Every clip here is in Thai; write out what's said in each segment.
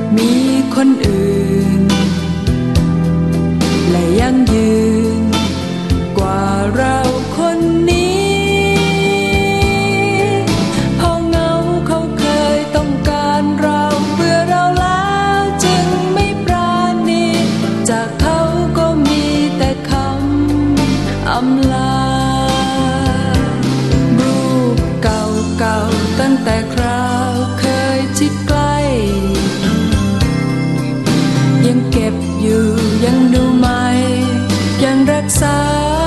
มีคนอื่นและยังยืนกว่าเราคนนี้พอเงาเขาเคยต้องการเราเบื่อเราแล้วจึงไม่ปราณีจากเขาก็มีแต่คำอำลารูปเก่าๆตั้งแต่คราวเคยชิดใกล้ยังเก็บอยู่ยังดูไหมยังรักษา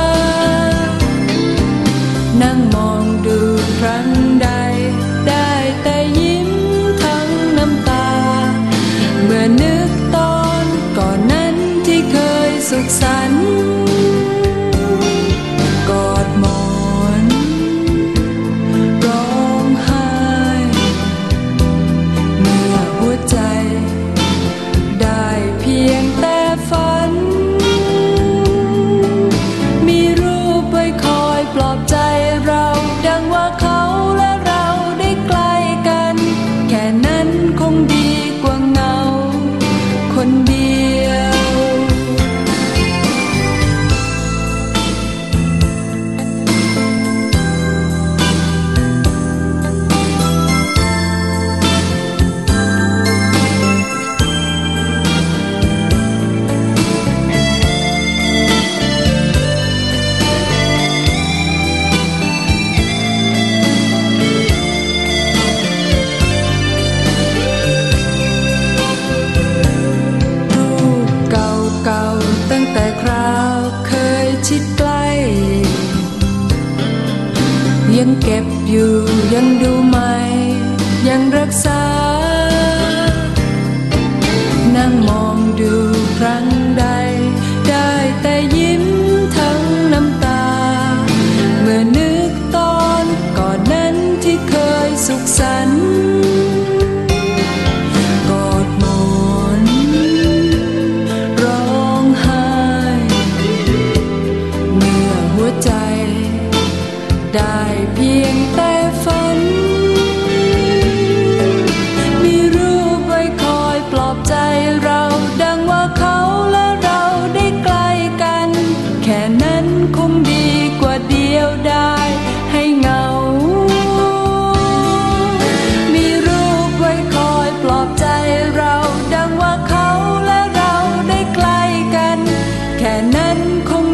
นั่งมองดูครั้งใดได้แต่ยิ้มทั้งน้ำตาเมื่อนึกตอนก่อนนั้นที่เคยสุขสันต์กอดหมอนร้องไห้เมื่อหัวใจได้เพียงแต่ฝันมีรูปไว้คอยปลอบใจเราดังว่าเขาและเราได้ใกล้กันแค่นั้นคงดีกว่าเงาคนเดียวตั้งแต่คราวเคยชิดใกล้ยังเก็บอยู่ยังดูไหมยังรักษานั่งมองดูครั้งใดได้แต่ยิ้มทั้งน้ำตาเมื่อนึกตอนก่อนนั้นที่เคยสุขสันต์กอดหมอนร้องไห้เมื่อหัวใจได้เพียงแต่ฝันมีรูปไว้คอยปลอบใจเราดังว่าเขาและเราได้ใกล้กันแค่นั้นคงดีกว่าเดียวดายให้เหงามีรูปไว้คอยปลอบใจเราดังว่าเขาและเราได้ใกล้กันแค่นั้นคง